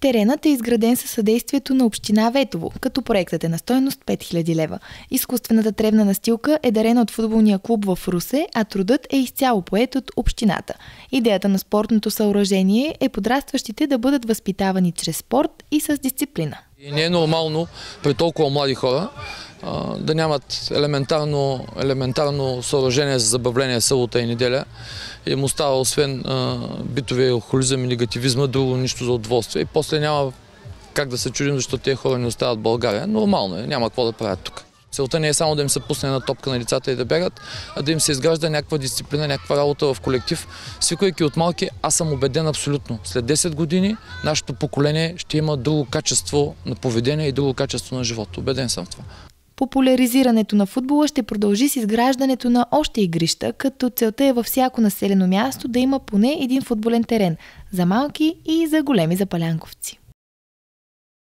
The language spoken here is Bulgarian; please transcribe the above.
Теренът е изграден със съдействието на община Ветово, като проектът е на стойност 5000 лева. Изкуствената тревна настилка е дарена от футболния клуб в Русе, а трудът е изцяло поет от общината. Идеята на спортното съоръжение е подрастващите да бъдат възпитавани чрез спорт и с дисциплина. И не е нормално при толкова млади хора да нямат елементарно съоръжение за забавление събота и неделя. И му става освен битовия алкохолизъм и негативизма, друго нищо за удоволствие. И после няма как да се чудим, защото тези хора не остават в България. Нормално е, няма какво да правят тук. Целта не е само да им се пусне на топка на децата и да бегат, а да им се изгражда някаква дисциплина, някаква работа в колектив. Свиквайки от малки, аз съм убеден абсолютно. След 10 години нашето поколение ще има друго качество на поведение и друго качество на живота. Убеден съм в това. Популяризирането на футбола ще продължи с изграждането на още игрища, като целта е във всяко населено място да има поне един футболен терен за малки и за големи запалянковци.